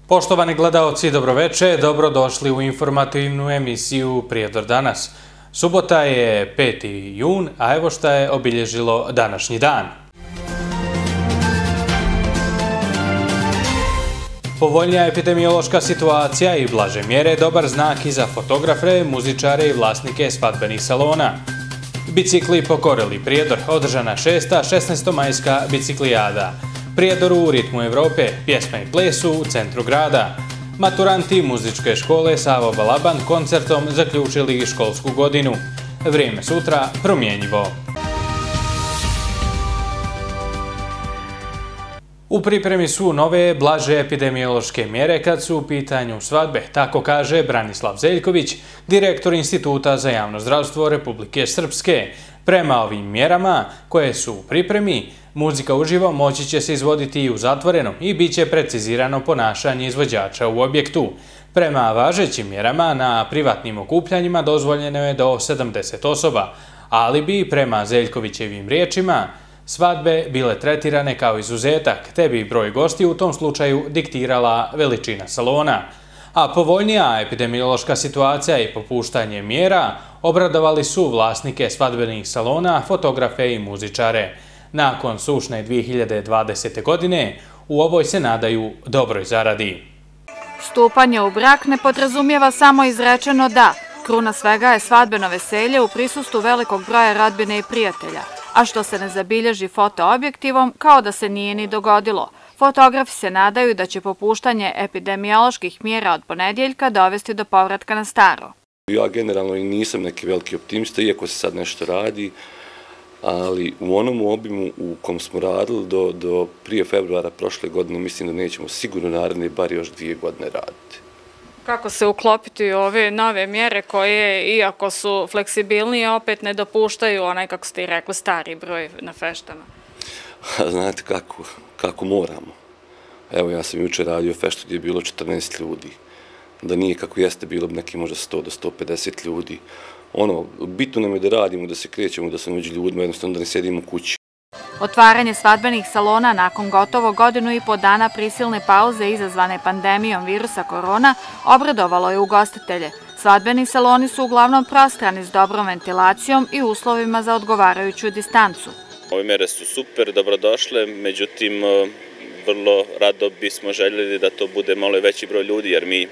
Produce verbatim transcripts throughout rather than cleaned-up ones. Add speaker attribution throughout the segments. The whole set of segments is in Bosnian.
Speaker 1: Poštovani gledaoci, dobroveče, dobrodošli u informativnu emisiju Prijedor danas. Subota je peti jun, a evo šta je obilježilo današnji dan. Povoljnija epidemiološka situacija i blaže mjere dobar znak i za fotografe, muzičare i vlasnike svadbenih salona. Bicikli pokorili Prijedor, održana šesta šesnaestomajska biciklijada. Prijedoru u ritmu Evrope, pjesma i plesu u centru grada. Maturanti muzičke škole Savo Balaban koncertom zaključili školsku godinu. Vrijeme sutra promjenjivo. U pripremi su nove, blaže epidemiološke mjere kad su u pitanju svadbe, tako kaže Branislav Zeljković, direktor Instituta za javno zdravstvo Republike Srpske. Prema ovim mjerama, koje su u pripremi, muzika uživo moći će se izvoditi i u zatvorenom i bit će precizirano ponašanje izvođača u objektu. Prema važećim mjerama na privatnim okupljanjima dozvoljeno je do sedamdeset osoba, ali bi, prema Zeljkovićevim riječima, svadbe bile tretirane kao izuzetak, te bi broj gostiju u tom slučaju diktirala veličina salona. A povoljnija epidemiološka situacija i popuštanje mjera obradovali su vlasnike svadbenih salona, fotografe i muzičare. Nakon sušne dvije hiljade dvadesete. godine u ovoj se nadaju dobroj zaradi.
Speaker 2: Stupanje u brak ne podrazumijeva samo izrečeno da. Kruna svega je svadbeno veselje u prisustvu velikog broja rodbine i prijatelja, a što se ne zabilježi fotoobjektivom kao da se nije ni dogodilo. Fotografi se nadaju da će popuštanje epidemioloških mjera od ponedjeljka dovesti do povratka na staro.
Speaker 3: Ja generalno i nisam neki veliki optimista, iako se sad nešto radi, ali u onom obimu u kom smo radili do, do prije februara prošle godine, mislim da nećemo sigurno naredne bar još dvije godine raditi.
Speaker 2: Kako se uklopiti u ove nove mjere koje, iako su fleksibilnije, opet ne dopuštaju onaj, kako ste i rekli, stari broj na feštama?
Speaker 3: Znate kako, kako moramo. Evo, ja sam jučer radio feštu gdje je bilo četrnaest ljudi. Da nije kako jeste, bilo bi neki možda sto do sto pedeset ljudi. Ono, bitno nam je da radimo, da se krećemo, da se među ljudima, jednostavno da ne sedimo kući.
Speaker 2: Otvaranje svadbenih salona nakon gotovo godinu i po dana prisilne pauze izazvane pandemijom virusa korona obradovalo je ugostitelje. Svadbeni saloni su uglavnom prostrani s dobrom ventilacijom i uslovima za odgovarajuću distancu.
Speaker 4: Ove mjere su super, dobrodošle, međutim, vrlo rado bismo željeli da to bude malo veći broj ljudi, jer mi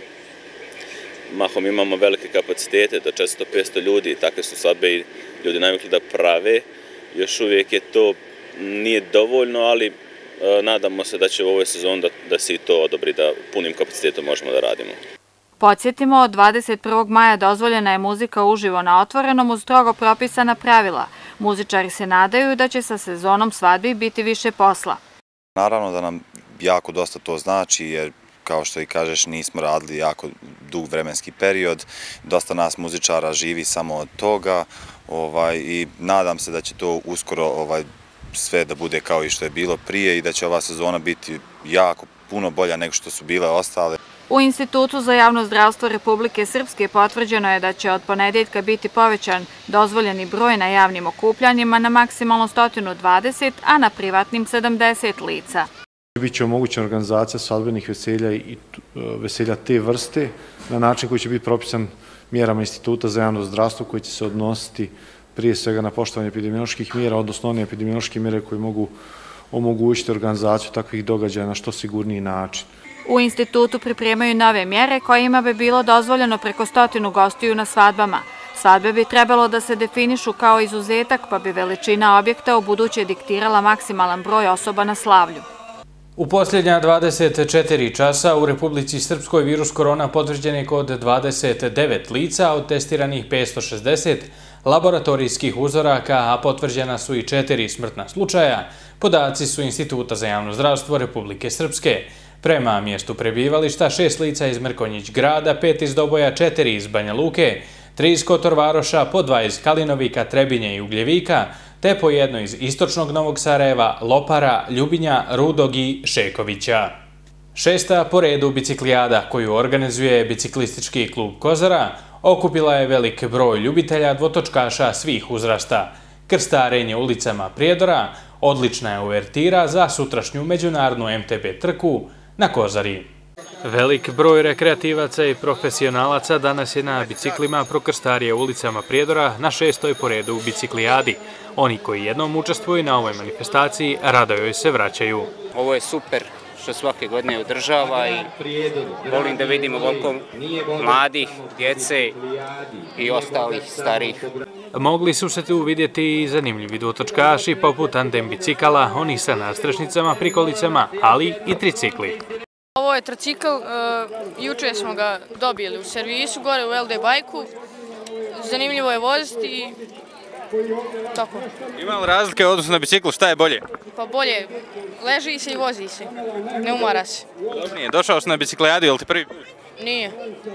Speaker 4: mahom imamo velike kapacitete, do četiristo do petsto ljudi, takve su svadbe i ljudi navikli da prave. Još uvijek je to nije dovoljno, ali nadamo se da će u ovoj sezoni da, da se i to odobri, da punim kapacitetom možemo da radimo.
Speaker 2: Podsjetimo, od dvadeset prvog maja dozvoljena je muzika uživo na otvorenom uz strogo propisana pravila. Muzičari se nadaju da će sa sezonom svadbi biti više posla.
Speaker 5: Naravno da nam jako dosta to znači, jer kao što i kažeš, nismo radili jako dug vremenski period. Dosta nas muzičara živi samo od toga ovaj, i nadam se da će to uskoro ovaj, sve da bude kao i što je bilo prije i da će ova sezona biti jako puno bolja nego što su bile ostale.
Speaker 2: U Institutu za javno zdravstvo Republike Srpske potvrđeno je da će od ponedjeljka biti povećan dozvoljeni broj na javnim okupljanjima na maksimalno sto dvadeset, a na privatnim sedamdeset lica.
Speaker 6: Biće omogućena organizacija svadbenih veselja i veselja te vrste na način koji će biti propisan mjerama Instituta za javno zdravstvo koji će se odnositi prije svega na poštovanje epidemioloških mjera, odnosno one epidemiološke mjere koje mogu omogućiti organizaciju takvih događaja na što sigurniji način.
Speaker 2: U institutu pripremaju nove mjere kojima bi bilo dozvoljeno preko stotinu gostiju na svadbama. Svadbe bi trebalo da se definišu kao izuzetak, pa bi veličina objekta u buduće diktirala maksimalan broj osoba na slavlju.
Speaker 1: U posljednja dvadeset četiri časa u Republici Srpskoj virus korona potvrđen je kod dvadeset devet lica, od testiranih petsto šezdeset laboratorijskih uzoraka, a potvrđena su i četiri smrtna slučaja. Podaci su Instituta za javno zdravstvo Republike Srpske. Prema mjestu prebivališta, šest lica iz Mrkonjić grada, pet iz Doboja, četiri iz Banja Luke, tri iz Kotor Varoša, po dva iz Kalinovika, Trebinje i Ugljevika, te po jedno iz istočnog Novog Sarajeva, Lopara, Ljubinja, Rudog i Šekovića. Šesta po redu biciklijada koju organizuje biciklistički klub Kozara okupila je velik broj ljubitelja dvotočkaša svih uzrasta. Krstarenje ulicama Prijedora odlična je uvertira za sutrašnju međunarodnu em te be trku na Kozari. Velik broj rekreativaca i profesionalaca danas je na biciklima prokrstario ulicama Prijedora na šestoj po redu u biciklijadi. Oni koji jednom učestvuju na ovoj manifestaciji rado joj se vraćaju.
Speaker 7: Ovo je super što svake godine održava i volim da vidimo koliko mladih, djece i ostalih starih.
Speaker 1: Mogli su se tu vidjeti i zanimljivi dotočkaši poput tandem bicikala, oni sa nastrešnicama, prikolicama, ali i tricikli.
Speaker 8: Ovo je tricikl, juče smo ga dobili u servisu, gore u el de bajku. Zanimljivo je voziti i tako.
Speaker 9: Ima li razlike u odnosu na biciklu, šta je bolje?
Speaker 8: Pa bolje, leži se i vozi se, ne umara se.
Speaker 9: Nije, došao si na biciklijadu, je li ti prvi put?
Speaker 8: Nije,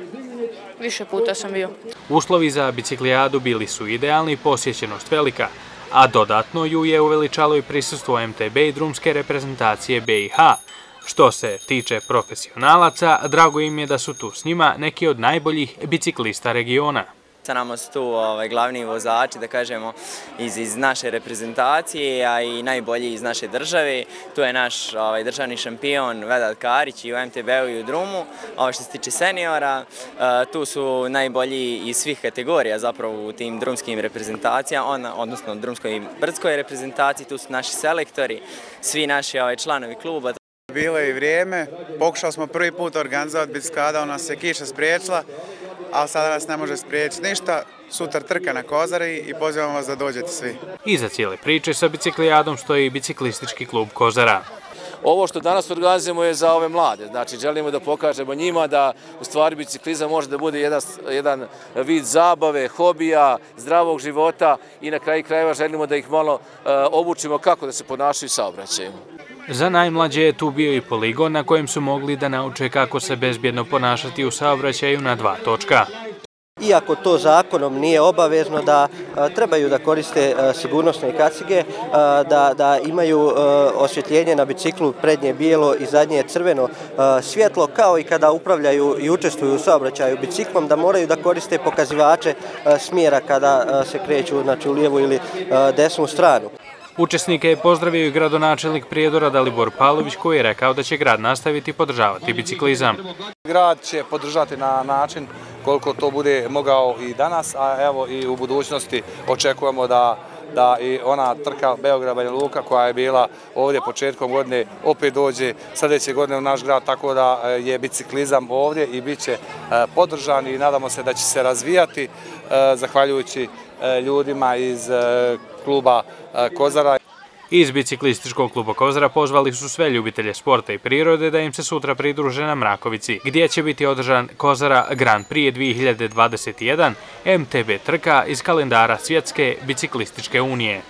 Speaker 8: više puta sam bio.
Speaker 1: Uslovi za biciklijadu bili su idealni, posjećenost velika, a dodatno ju je uveličalo i prisustvo em te be i drumske reprezentacije be i ha. Što se tiče profesionalaca, drago im je da su tu s njima neki od najboljih biciklista regiona.
Speaker 10: Sa nama su tu ovaj, glavni vozači, da kažemo, iz, iz naše reprezentacije, a i najbolji iz naše države. Tu je naš ovaj, državni šampion Vedat Karić i u em te be-u i u drumu. Ovo što se tiče seniora, tu su najbolji iz svih kategorija zapravo u tim drumskim reprezentacijama, odnosno drumskoj i brdskoj reprezentaciji. Tu su naši selektori, svi naši ovaj, članovi kluba.
Speaker 11: Bilo je i vrijeme, pokušali smo prvi put organizovati biciklada, ona se kiša spriječila, ali sada nas ne može spriječiti ništa. Sutra trka na Kozari i pozivamo vas da dođete svi.
Speaker 1: Iza cijele priče sa biciklijadom stoji biciklistički klub Kozara.
Speaker 12: Ovo što danas organizujemo je za ove mlade, znači želimo da pokažemo njima da u stvari biciklizam može da bude jedan, jedan vid zabave, hobija, zdravog života i na kraju krajeva želimo da ih malo uh, obučimo kako da se ponašaju i saobraćaju.
Speaker 1: Za najmlađe je tu bio i poligon na kojem su mogli da nauče kako se bezbjedno ponašati u saobraćaju na dva točka.
Speaker 13: Iako to zakonom nije obavezno da a, trebaju da koriste a, sigurnosne kacige, a, da, da imaju a, osvjetljenje na biciklu prednje bijelo i zadnje crveno a, svjetlo, kao i kada upravljaju i učestvuju u saobraćaju biciklom, da moraju da koriste pokazivače a, smjera kada a, se kreću, znači, u lijevu ili a, desnu stranu.
Speaker 1: Učesnike je pozdravio i gradonačelnik Prijedora Dalibor Pavlović, koji je rekao da će grad nastaviti podržavati biciklizam.
Speaker 14: Grad će podržati na način koliko to bude mogao i danas, a evo i u budućnosti očekujemo da da i ona trka Beograd-Banja Luka koja je bila ovdje početkom godine opet dođe sljedeće godine u naš grad, tako da je biciklizam ovdje i bit će podržan i nadamo se da će se razvijati zahvaljujući ljudima iz kluba Kozara.
Speaker 1: Iz biciklističkog kluba Kozara pozvali su sve ljubitelje sporta i prirode da im se sutra pridruže na Mrakovici, gdje će biti održan Kozara Grand Prix dvije hiljade dvadeset jedan, em te be trka iz kalendara Svjetske biciklističke unije.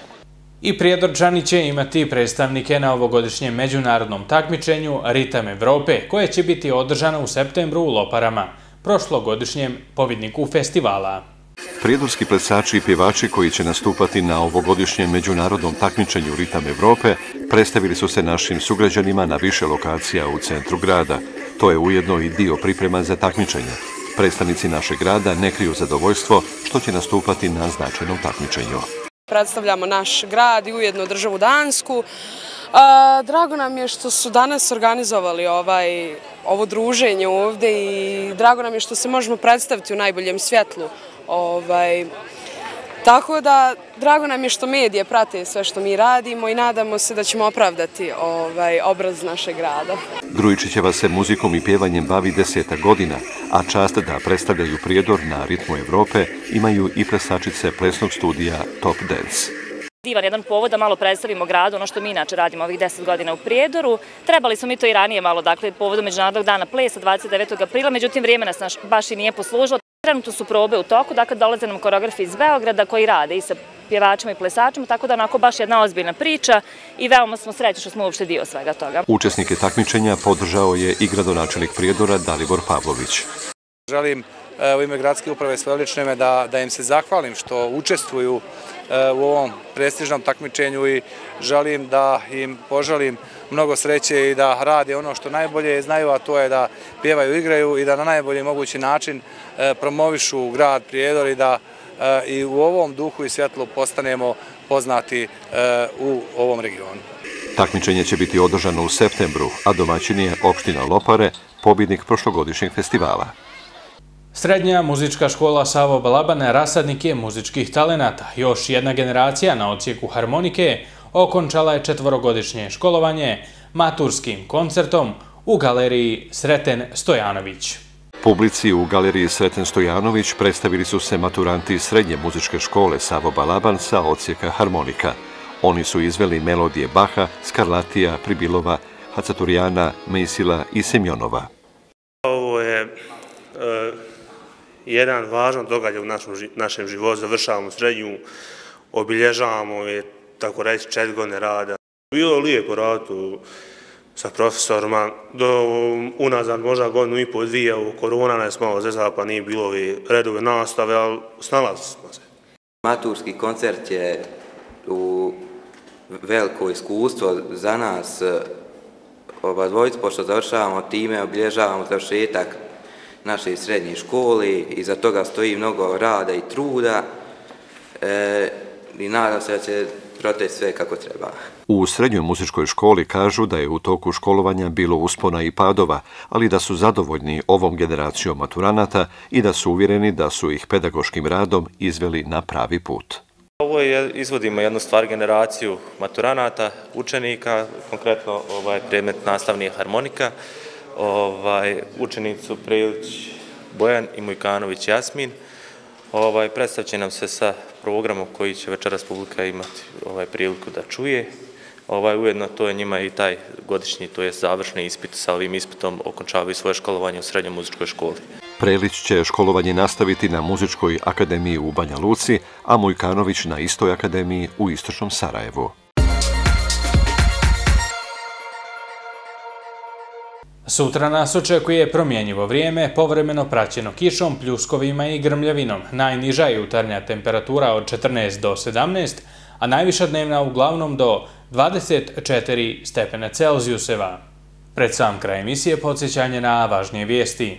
Speaker 1: I Prijedorčani će imati predstavnike na ovogodišnjem međunarodnom takmičenju Ritam Evrope, koje će biti održano u septembru u Loparama, prošlogodišnjem pobjedniku festivala.
Speaker 15: Prijedorski plesači i pjevači koji će nastupati na ovogodišnjem međunarodnom takmičenju Ritam Evrope predstavili su se našim sugrađanima na više lokacija u centru grada. To je ujedno i dio priprema za takmičenje. Predstavnici našeg grada ne kriju zadovoljstvo što će nastupati na značajnom takmičenju.
Speaker 16: Predstavljamo naš grad i ujedno državu Dansku. Drago nam je što su danas organizovali ovaj, ovo druženje ovdje i drago nam je što se možemo predstaviti u najboljem svjetlu. Ovaj, tako da, drago nam je što medije prate sve što mi radimo i nadamo se da ćemo opravdati ovaj, obraz našeg grada.
Speaker 15: Grujičićeva se muzikom i pjevanjem bavi deseta godina, a čast da predstavljaju Prijedor na Ritmu Evrope imaju i plesačice plesnog studija Top Dance.
Speaker 17: Divan jedan povod da malo predstavimo gradu, ono što mi inače radimo ovih deset godina u Prijedoru. Trebali smo mi to i ranije malo, dakle, povodom Međunarodnog dana plesa dvadeset devetog aprila, međutim vrijeme nas baš i nije poslužilo. Trenutno su probe u toku, dakle dolaze nam koreografi iz Beograda koji rade i sa pjevačima i plesačima, tako da onako baš jedna ozbiljna priča i veoma smo srećni što smo uopšte dio svega toga.
Speaker 15: Učesnike takmičenja podržao je i gradonačelnik Prijedora Dalibor Pavlović.
Speaker 14: Želim u ime gradske uprave svoje lično ime da, da im se zahvalim što učestvuju u ovom prestižnom takmičenju i želim da im poželim mnogo sreće i da rade ono što najbolje znaju, a to je da pjevaju, igraju i da na najbolji mogući način promovišu grad Prijedor i da i u ovom duhu i svjetlu postanemo poznati u ovom regionu.
Speaker 15: Takmičenje će biti održano u septembru, a domaćin je opština Lopare, pobjednik prošlogodišnjeg festivala.
Speaker 1: Srednja muzička škola Savo Balaban rasadnik je muzičkih talenata. Još jedna generacija na odsjeku harmonike okončala je četvorogodišnje školovanje maturskim koncertom u galeriji Sreten Stojanović.
Speaker 15: Publici u galeriji Sreten Stojanović predstavili su se maturanti Srednje muzičke škole Savo Balaban sa odsjeka harmonika. Oni su izveli melodije Baha, Skarlatija, Pribilova, Hacaturijana, Mejsila i Semjonova.
Speaker 18: Ovo je e, jedan važan događaj u našem, našem životu. Završavamo srednju, obilježavamo je, tako reći, četiri godine rada. Bilo je lijepo raditi sa profesorima, do unazad možda godinu i pol dvije, u korona nas malo zezala pa nije bilo redove nastave, ali snalazili smo se.
Speaker 19: Maturski koncert je u veliko iskustvo za nas oba dvojica, pošto završavamo time, obilježavamo završetak naše srednje škole i iza toga stoji mnogo rada i truda e, i nadam se da će proteći sve kako treba.
Speaker 15: U Srednjoj muzičkoj školi kažu da je u toku školovanja bilo uspona i padova, ali da su zadovoljni ovom generacijom maturanata i da su uvjereni da su ih pedagoškim radom izveli na pravi put.
Speaker 20: Ovo je, izvodimo jednu stvar generaciju maturanata, učenika, konkretno ovaj, predmet nastavni je harmonika. Ovaj, učenici su Prilić Bojan i Mujkanović Jasmin. Ovaj, predstavit će nam se sa programom koji će večeras publika imati ovaj, priliku da čuje. Ovaj, ujedno to je njima i taj godišnji, to je završni ispit, sa ovim ispitom okončavaju svoje školovanje u Srednjoj muzičkoj školi.
Speaker 15: Prelić će školovanje nastaviti na Muzičkoj akademiji u Banja Luci, a Mujkanović na istoj akademiji u Istočnom Sarajevu.
Speaker 1: Sutra nas očekuje promjenjivo vrijeme, povremeno praćeno kišom, pljuskovima i grmljavinom. Najniža jutarnja temperatura od četrnaest do sedamnaest, a najviša dnevna uglavnom do dvadeset četiri stepena Celzijuseva. Pred sam kraj emisije podsjećanje na važnije vijesti.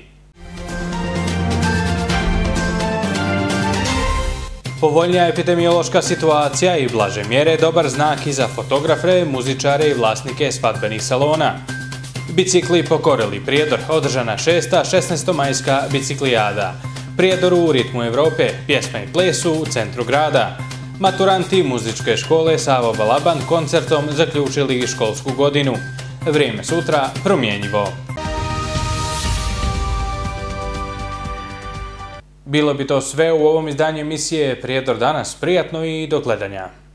Speaker 1: Povoljnija epidemiološka situacija i blaže mjere dobar znak i za fotografe, muzičare i vlasnike svadbenih salona. Bicikli pokorili Prijedor, održana šesta šesnaestomajska biciklijada. Prijedor u ritmu Evrope, pjesme i plesu u centru grada. Maturanti muzičke škole Savo Balaban koncertom zaključili školsku godinu. Vrijeme sutra promjenjivo. Bilo bi to sve u ovom izdanju emisije Prijedor danas. Prijatno i do gledanja.